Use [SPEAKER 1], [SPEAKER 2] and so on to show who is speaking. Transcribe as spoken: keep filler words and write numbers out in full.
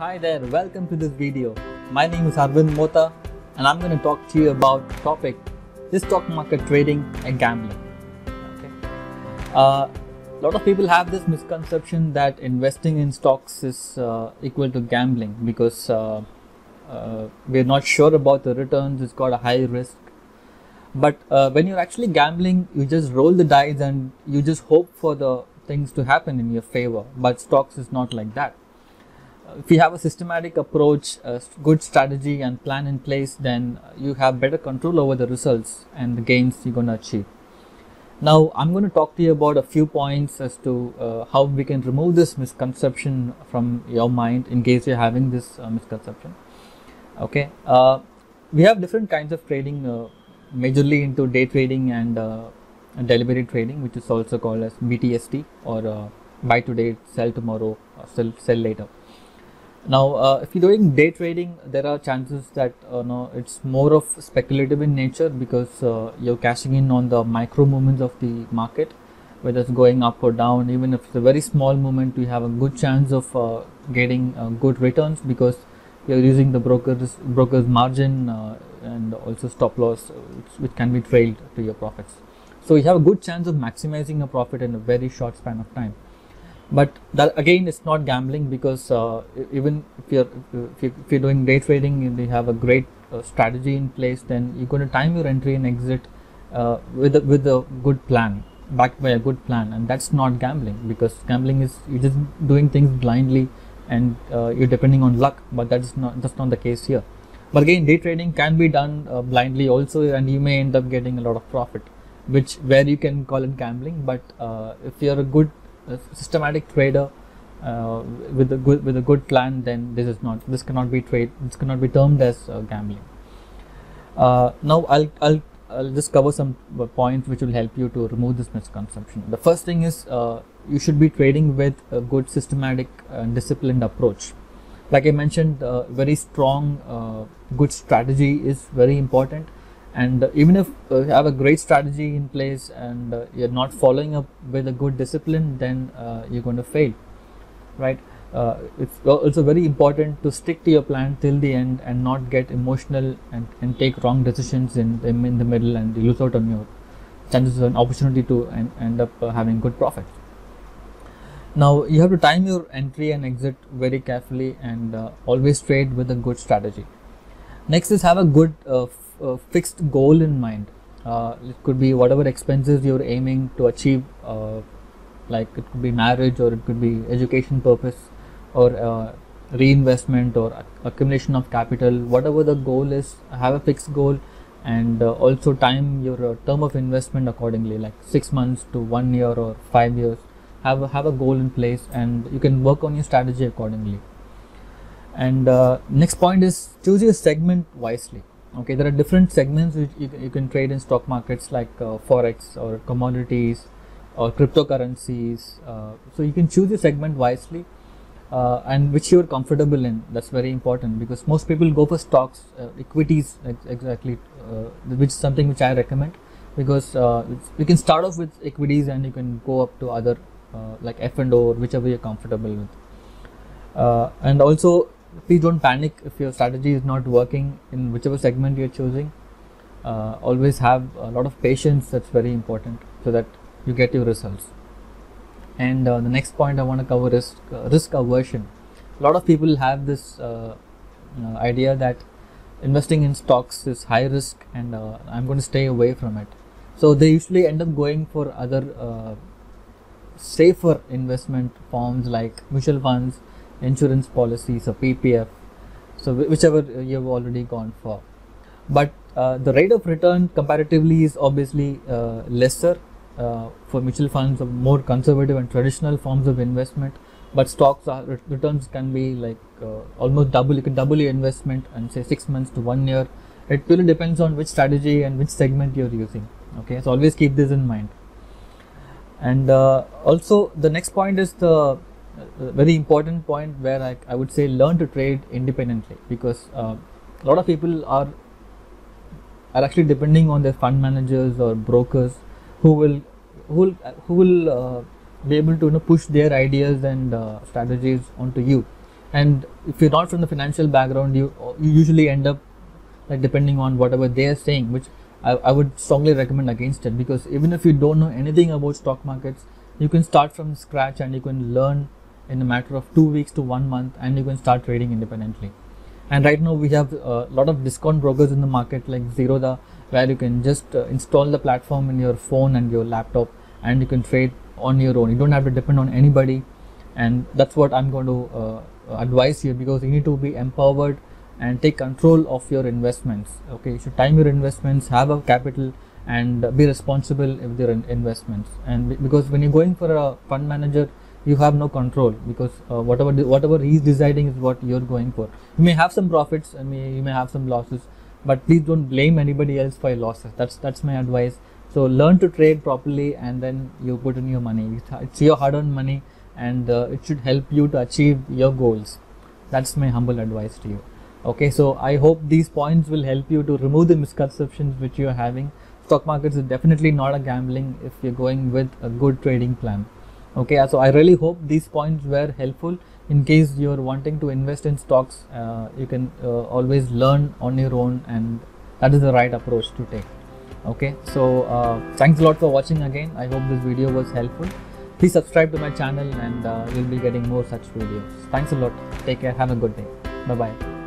[SPEAKER 1] Hi there, welcome to this video. My name is Arvind Mota and I'm going to talk to you about the topic, is stock market trading and gambling. Okay. Uh, a lot of people have this misconception that investing in stocks is uh, equal to gambling because uh, uh, we're not sure about the returns, it's got a high risk. But uh, when you're actually gambling, you just roll the dice and you just hope for the things to happen in your favor. But stocks is not like that. If you have a systematic approach, a good strategy and plan in place, then you have better control over the results and the gains you're going to achieve. Now, I'm going to talk to you about a few points as to uh, how we can remove this misconception from your mind in case you're having this uh, misconception. Okay, uh, we have different kinds of trading, uh, majorly into day trading and uh, delivery trading, which is also called as B T S T, or uh, buy today, sell tomorrow, or sell, sell later. Now, uh, if you're doing day trading, there are chances that uh, no, it's more of speculative in nature because uh, you're cashing in on the micro movements of the market, whether it's going up or down. Even if it's a very small movement, you have a good chance of uh, getting uh, good returns because you're using the broker's broker's margin uh, and also stop loss, which, which can be trailed to your profits. So you have a good chance of maximizing a profit in a very short span of time. But that again is not gambling because uh, even if you're if, you, if you're doing day trading and you have a great uh, strategy in place, then you're going to time your entry and exit uh, with a, with a good plan, backed by a good plan, and that's not gambling because gambling is you're just doing things blindly and uh, you're depending on luck. But that is not that's not the case here. But again, day trading can be done uh, blindly also, and you may end up getting a lot of profit, which where you can call it gambling. But uh, if you're a good a systematic trader uh, with a good with a good plan, then this is not this cannot be trade this cannot be termed as uh, gambling. Uh, now I'll, I'll I'll just cover some points which will help you to remove this misconception. The first thing is uh, you should be trading with a good systematic and disciplined approach. Like I mentioned, uh, very strong uh, good strategy is very important. And uh, even if uh, you have a great strategy in place and uh, you're not following up with a good discipline, then uh, you're going to fail, right? Uh, it's also very important to stick to your plan till the end and not get emotional and, and take wrong decisions in, in the middle and you lose out on your chances of an opportunity to en end up uh, having good profit. Now, you have to time your entry and exit very carefully and uh, always trade with a good strategy. Next is have a good uh, Uh, fixed goal in mind. Uh, it could be whatever expenses you're aiming to achieve, uh, like it could be marriage or it could be education purpose or uh, reinvestment or accumulation of capital. Whatever the goal is, have a fixed goal and uh, also time your uh, term of investment accordingly, like six months to one year or five years. Have a, have a goal in place and you can work on your strategy accordingly. And uh, next point is choose your segment wisely. Okay, there are different segments which you, you can trade in stock markets, like uh, forex or commodities or cryptocurrencies. Uh, so you can choose your segment wisely uh, and which you're comfortable in. That's very important because most people go for stocks, uh, equities ex exactly, uh, which is something which I recommend because uh, you can start off with equities and you can go up to other uh, like F and O or whichever you're comfortable with. Uh, and also, please don't panic if your strategy is not working in whichever segment you're choosing. Uh, always have a lot of patience, that's very important so that you get your results. And uh, the next point I want to cover is uh, risk aversion. A lot of people have this uh, uh, idea that investing in stocks is high risk and uh, I'm going to stay away from it. So they usually end up going for other uh, safer investment forms like mutual funds, insurance policies or P P F, so whichever you've already gone for. But uh, the rate of return comparatively is obviously uh, lesser uh, for mutual funds or more conservative and traditional forms of investment. But stocks are, returns can be like uh, almost double. You can double your investment and say six months to one year. It really depends on which strategy and which segment you're using. Okay, so always keep this in mind. And uh, also the next point is the a very important point where I, I would say learn to trade independently because uh, a lot of people are are actually depending on their fund managers or brokers who will who will who will uh, be able to you know, push their ideas and uh, strategies onto you. And if you're not from the financial background, you, you usually end up like depending on whatever they are saying, which I, I would strongly recommend against it, because even if you don't know anything about stock markets, you can start from scratch and you can learn in a matter of two weeks to one month, and you can start trading independently. And right now we have a lot of discount brokers in the market like Zerodha, where you can just uh, install the platform in your phone and your laptop, and you can trade on your own. You don't have to depend on anybody, and that's what I'm going to uh, advise you, because you need to be empowered and take control of your investments. Okay, you should time your investments, have a capital, and be responsible with your in investments. And because when you're going for a fund manager, you have no control, because uh, whatever whatever he's deciding is what you're going for. You may have some profits and may, you may have some losses, but please don't blame anybody else for your losses. That's that's my advice. So learn to trade properly, and then you put in your money. It's your hard-earned money, and uh, it should help you to achieve your goals. That's my humble advice to you. Okay, so I hope these points will help you to remove the misconceptions which you are having. Stock markets is definitely not a gambling if you're going with a good trading plan. Okay, so I really hope these points were helpful. In case you're wanting to invest in stocks, uh, you can uh, always learn on your own, and that is the right approach to take. Okay, so uh, thanks a lot for watching again. I hope this video was helpful. Please subscribe to my channel, and uh, you'll be getting more such videos. Thanks a lot. Take care. Have a good day. Bye bye.